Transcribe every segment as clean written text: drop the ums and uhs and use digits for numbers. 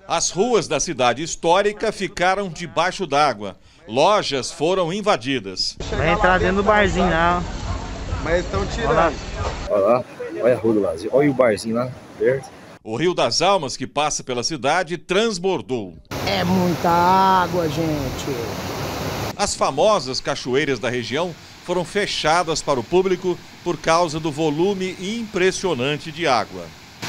As ruas da cidade histórica ficaram debaixo d'água. Lojas foram invadidas. Vai entrar dentro do barzinho lá. Mas eles estão tirando. Olha lá, olha a rua do Lazer, olha o barzinho lá, perto. O Rio das Almas, que passa pela cidade, transbordou. É muita água, gente. As famosas cachoeiras da região foram fechadas para o público por causa do volume impressionante de água.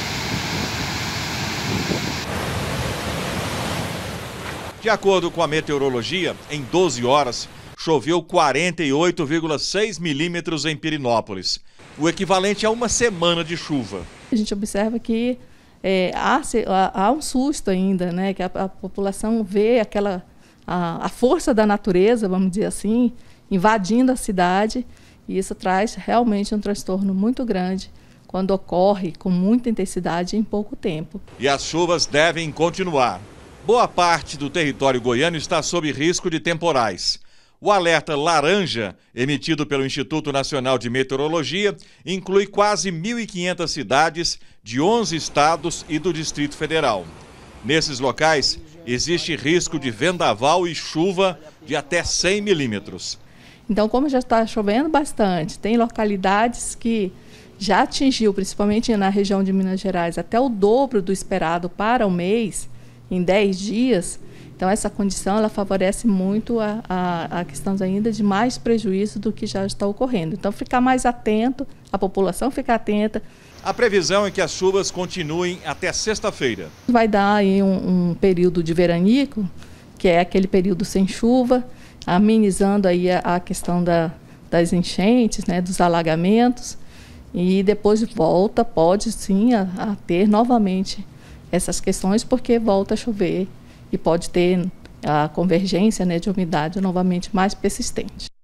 De acordo com a meteorologia, em 12 horas, choveu 48,6 milímetros em Pirenópolis, o equivalente a uma semana de chuva. A gente observa que há um susto ainda, né? Que a população vê a força da natureza, vamos dizer assim, invadindo a cidade, e isso traz realmente um transtorno muito grande quando ocorre com muita intensidade em pouco tempo. E as chuvas devem continuar. Boa parte do território goiano está sob risco de temporais. O alerta laranja, emitido pelo Instituto Nacional de Meteorologia, inclui quase 1.500 cidades de 11 estados e do Distrito Federal. Nesses locais, existe risco de vendaval e chuva de até 100 milímetros. Então, como já está chovendo bastante, tem localidades que já atingiu, principalmente na região de Minas Gerais, até o dobro do esperado para o mês, em 10 dias. Então, essa condição ela favorece muito a questão ainda de mais prejuízo do que já está ocorrendo. Então, ficar mais atento, a população ficar atenta. A previsão é que as chuvas continuem até sexta-feira. Vai dar aí um período de veranico, que é aquele período sem chuva, amenizando aí a questão das enchentes, né, dos alagamentos, e depois pode sim a ter novamente essas questões, porque volta a chover e pode ter a convergência, né, de umidade novamente mais persistente.